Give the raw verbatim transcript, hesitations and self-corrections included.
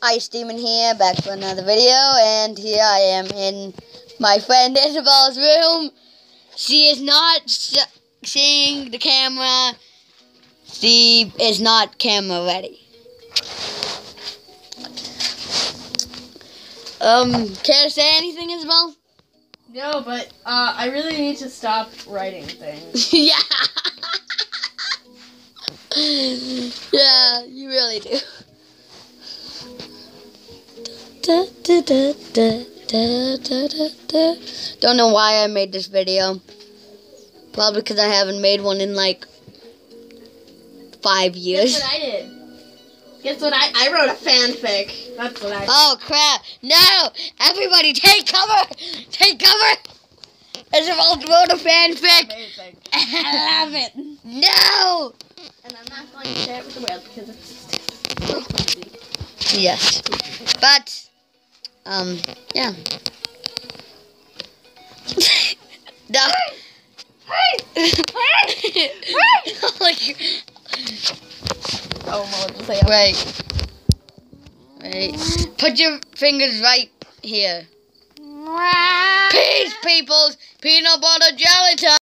Ice Demon here, back for another video, and here I am in my friend Isabel's room. She is not seeing the camera. She is not camera ready. Um, care to say anything, Isabel? No, but uh, I really need to stop writing things. Yeah. Yeah, you really do. Da, da, da, da, da, da, da, da. Don't know why I made this video. Probably because I haven't made one in like five years. Guess what I did? Guess what I I wrote a fanfic. That's what I. Oh crap! No! Everybody, take cover! Take cover! Isabel wrote a fanfic. Amazing. I love it. No! And I'm not going to share it with the world because it's so Yes, but um, yeah. No. Hey! Hey! Hey! Like, Oh, what to say? wait, wait. Put your fingers right here. Peace, peoples. Peanut butter jelly time.